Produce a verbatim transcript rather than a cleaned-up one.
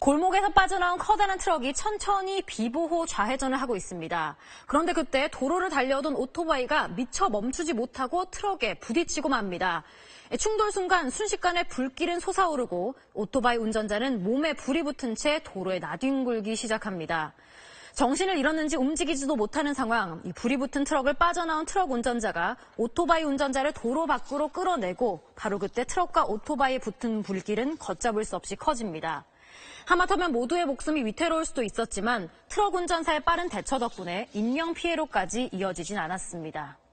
골목에서 빠져나온 커다란 트럭이 천천히 비보호 좌회전을 하고 있습니다. 그런데 그때 도로를 달려오던 오토바이가 미처 멈추지 못하고 트럭에 부딪히고 맙니다. 충돌 순간 순식간에 불길은 솟아오르고 오토바이 운전자는 몸에 불이 붙은 채 도로에 나뒹굴기 시작합니다. 정신을 잃었는지 움직이지도 못하는 상황, 이 불이 붙은 트럭을 빠져나온 트럭 운전자가 오토바이 운전자를 도로 밖으로 끌어내고 바로 그때 트럭과 오토바이에 붙은 불길은 걷잡을 수 없이 커집니다. 하마터면 모두의 목숨이 위태로울 수도 있었지만 트럭 운전사의 빠른 대처 덕분에 인명피해로까지 이어지진 않았습니다.